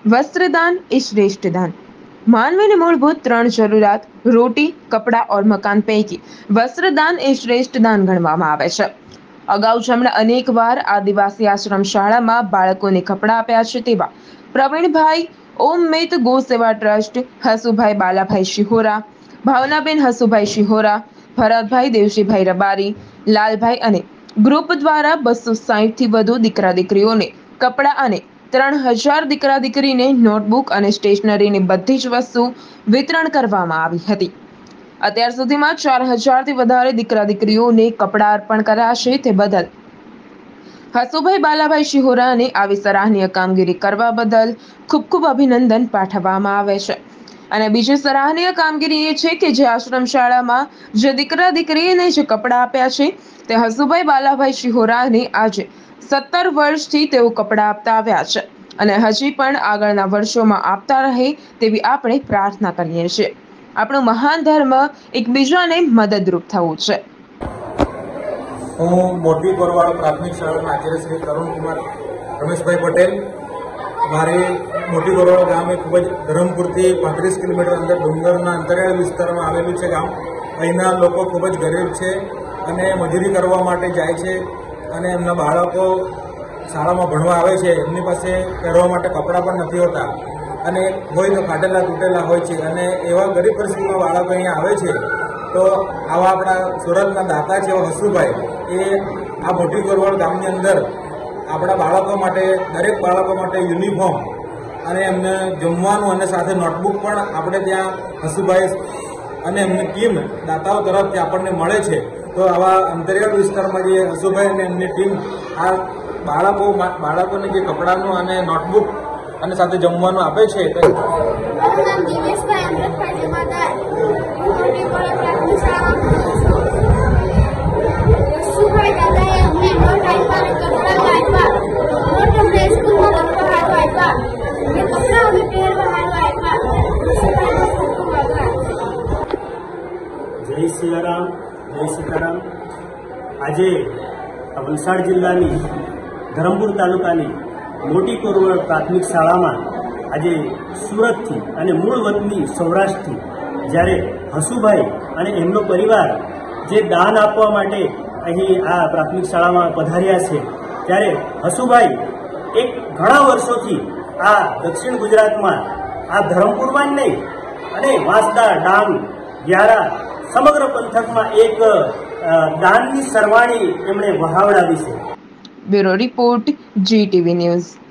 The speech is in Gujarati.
वस्त्रदान એ શ્રેષ્ઠ દાન। માનવીની મૂળભૂત ત્રણ જરૂરિયાત રોટી, કપડા और મકાન પૈકી વસ્ત્રદાન એ શ્રેષ્ઠ દાન ગણવામાં આવે છે। અગાઉ જેમણે અનેકવાર આદિવાસી આશ્રમ શાળામાં બાળકોને કપડાં આપ્યા છે તેવા પ્રવીણભાઈ ઓમમેત ગો સેવા ટ્રસ્ટ, હસુભાઈ બાલાભાઈ શિહોરા, ભાવનાબેન હસુભાઈ શિહોરા, ભરતભાઈ દેવજીભાઈ રબારી, લાલભાઈ અને ગ્રુપ દ્વારા 260 થી વધુ દીકરા દીકરીઓને કપડાં અને 3000 દીકરા દીકરીને નોટબુક અને સ્ટેશનરીની બધી જ વસ્તુ વિતરણ કરવામાં આવી હતી। અત્યાર સુધીમાં 4000 થી વધારે દીકરા દીકરીઓને કપડાં અર્પણ કર્યા છે તે બદલ હસુભાઈ બાલાભાઈ શિહોરાને આવી સરાહનીય કામગીરી કરવા બદલ ખૂબ ખૂબ અભિનંદન પાઠવવામાં આવે છે। અને બીજી સરાહનીય કામગીરી એ છે કે જે આશ્રમ શાળામાં જે દીકરા દીકરીને જે કપડાં આપ્યા છે તે હસુભાઈ બાલાભાઈ શિહોરાને આજે 17 વર્ષથી તેઓ કપડાં આપતા આવ્યા છે અને હજી પણ આગળના વર્ષોમાં આપતા રહે તેવી આપણે પ્રાર્થના કરીએ છીએ। આપણો મહાન ધર્મ એકબીજાને મદદરૂપ થવું છે। હું મોટી ગોરવાડ પ્રાથમિક શાળાના આચાર્ય શ્રી તરુણકુમાર રમેશભાઈ પટેલ। મારે મોટી ગોરવાડ ગામ એ ખૂબ જ ધરમપુરથી 35 કિલોમીટર અંદર ડુંગરના અંતરિયાળ વિસ્તારમાં આવેલું છે ગામ। અહીંના લોકો ખૂબ જ ગરીબ છે અને મજૂરી કરવા માટે જાય છે અને એમના બાળકો શાળામાં ભણવા આવે છે, એમની પાસે પહેરવા માટે કપડાં પણ નથી હોતા અને હોય તો ફાટેલા તૂટેલા હોય છે અને એવા ગરીબ પરિસ્થિતિમાં બાળકો અહીંયા આવે છે તો આવા આપણા સુરતના દાતા છે એવા હસુભાઈ એ આ મોટી ગોરવાડ ગામની અંદર આપણા બાળકો માટે, દરેક બાળકો માટે યુનિફોર્મ અને એમને જમવાનું અને સાથે નોટબુક પણ આપણે ત્યાં હસુભાઈ અને એમની ટીમ દાતાઓ તરફથી આપણને મળે છે। તો આવા અંતરિયાળ વિસ્તારમાં જે હસુભાઈ અને એમની ટીમ આ બાળકોને જે કપડાનું અને નોટબુક અને સાથે જમવાનું આપે છે જય સિયારામ, જય સીતારામ। આજે વલસાડ જિલ્લાની ધરમપુર તાલુકાની મોટી ગોરવાડ પ્રાથમિક શાળામાં આજે સુરતથી અને મૂળ વતની સૌરાષ્ટ્રથી જ્યારે હસુભાઈ અને એમનો પરિવાર જે દાન આપવા માટે અહીં આ પ્રાથમિક શાળામાં પધાર્યા છે ત્યારે હસુભાઈ એક ઘણા વર્ષોથી આ દક્ષિણ ગુજરાતમાં આ ધરમપુરમાં જ નહીં અને વાંસદા, ડાંગ, વ્યારા સમગ્ર પંથકમાં એક દાનની સરવાણી એમણે વહાવડાવી છે। Bureau report, GTV news.